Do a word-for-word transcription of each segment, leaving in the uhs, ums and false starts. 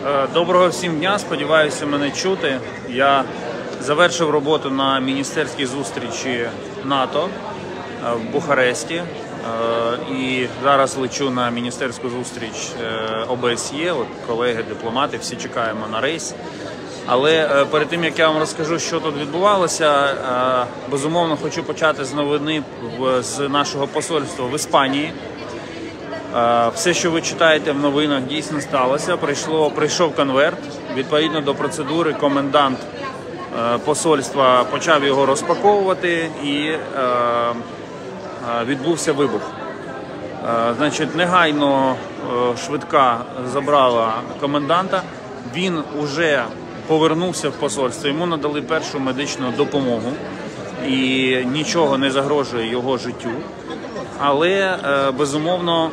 Доброго всім дня, сподіваюся мене чути. Я завершив роботу на міністерській зустрічі НАТО в Бухаресті і зараз лечу на міністерську зустріч О Б С Є, от колеги, дипломати, всі чекаємо на рейс. Але перед тим, як я вам розкажу, що тут відбувалося, безумовно хочу почати з новини з нашого посольства в Іспанії. Все, що ви читаєте в новинах, дійсно сталося. Прийшло, прийшов конверт. Відповідно до процедури, комендант посольства почав його розпаковувати і відбувся вибух. Значить, негайно швидка забрала коменданта. Він вже повернувся в посольство, йому надали першу медичну допомогу і нічого не загрожує його життю. Але, безумовно,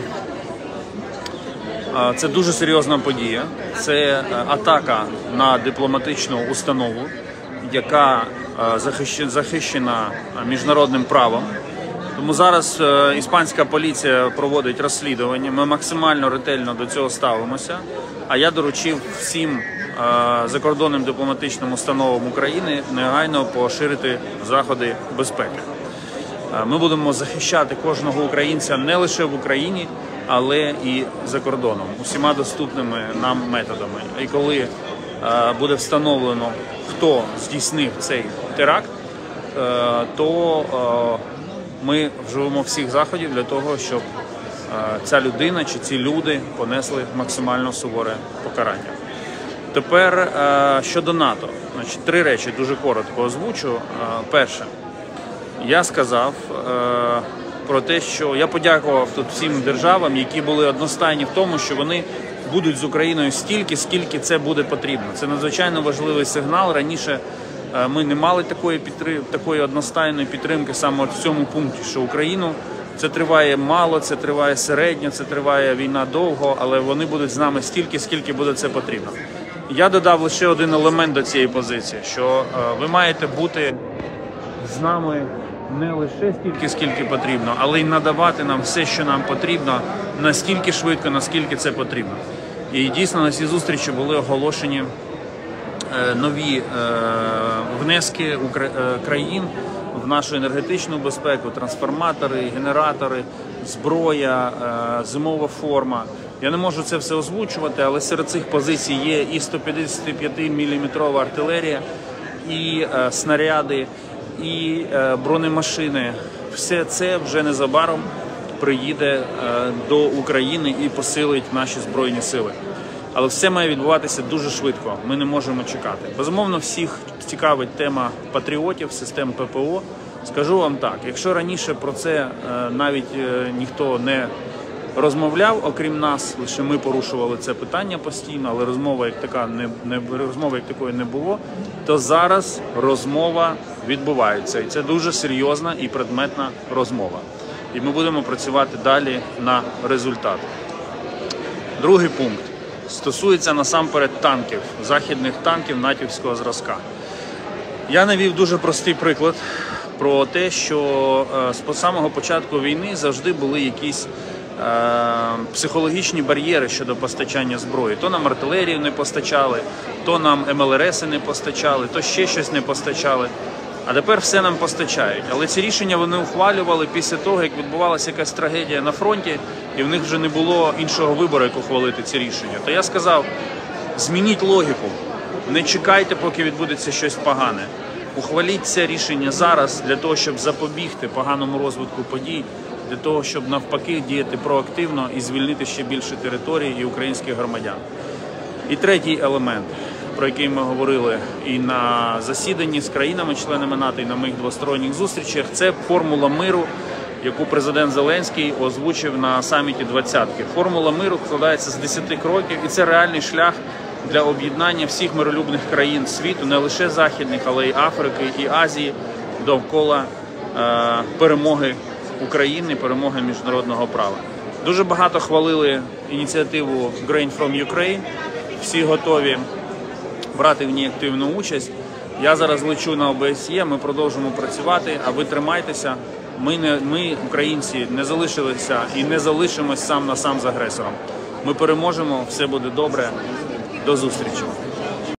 це дуже серйозна подія. Це атака на дипломатичну установу, яка захищена міжнародним правом. Тому зараз іспанська поліція проводить розслідування, ми максимально ретельно до цього ставимося. А я доручив всім закордонним дипломатичним установам України негайно поширити заходи безпеки. Ми будемо захищати кожного українця не лише в Україні, але і за кордоном, усіма доступними нам методами. І коли буде встановлено, хто здійснив цей теракт, то ми вживемо всіх заходів для того, щоб ця людина чи ці люди понесли максимально суворе покарання. Тепер щодо НАТО. Значить, три речі дуже коротко озвучу. Перше. Я сказав е, про те, що я подякував тут всім державам, які були одностайні в тому, що вони будуть з Україною стільки, скільки це буде потрібно. Це надзвичайно важливий сигнал. Раніше е, ми не мали такої, підтрим... такої одностайної підтримки саме в цьому пункті, що Україну це триває мало, це триває середньо, це триває війна довго, але вони будуть з нами стільки, скільки буде це потрібно. Я додав лише один елемент до цієї позиції, що е, ви маєте бути з нами не лише стільки, скільки потрібно, але й надавати нам все, що нам потрібно, настільки швидко, наскільки це потрібно. І дійсно на цій зустрічі були оголошені нові внески країн в нашу енергетичну безпеку, трансформатори, генератори, зброя, зимова форма. Я не можу це все озвучувати, але серед цих позицій є і сто п'ятдесят п'ять міліметрова артилерія, і снаряди, і е, бронемашини. Все це вже незабаром приїде е, до України і посилить наші Збройні Сили. Але все має відбуватися дуже швидко, ми не можемо чекати. Безумовно, всіх цікавить тема патріотів, систем П П О. Скажу вам так, якщо раніше про це е, навіть е, ніхто не розмовляв, окрім нас, лише ми порушували це питання постійно, але розмова як така не, не розмови як такої не було, то зараз розмова відбувається. І це дуже серйозна і предметна розмова. І ми будемо працювати далі на результат. Другий пункт стосується насамперед танків, західних танків натівського зразка. Я навів дуже простий приклад про те, що з самого початку війни завжди були якісь психологічні бар'єри щодо постачання зброї. То нам артилерію не постачали, то нам Ем Л Р С не постачали, то ще щось не постачали. А тепер все нам постачають. Але ці рішення вони ухвалювали після того, як відбувалася якась трагедія на фронті, і в них вже не було іншого вибору, як ухвалити ці рішення. То я сказав, змініть логіку, не чекайте, поки відбудеться щось погане. Ухваліть це рішення зараз для того, щоб запобігти поганому розвитку подій, для того, щоб навпаки діяти проактивно і звільнити ще більше територій і українських громадян. І третій елемент, про який ми говорили і на засіданні з країнами-членами НАТО, і на моїх двосторонніх зустрічах, це формула миру, яку президент Зеленський озвучив на саміті двадцятки. Формула миру складається з десяти кроків, і це реальний шлях для об'єднання всіх миролюбних країн світу, не лише західних, але й Африки, і Азії, довкола е, перемоги України, перемоги міжнародного права. Дуже багато хвалили ініціативу Grain from Ukraine, всі готові брати в ній активну участь. Я зараз лечу на О Б С Є, ми продовжимо працювати, а ви тримайтеся. Ми, не, ми, українці, не залишилися і не залишимось сам на сам з агресором. Ми переможемо, все буде добре. До зустрічі.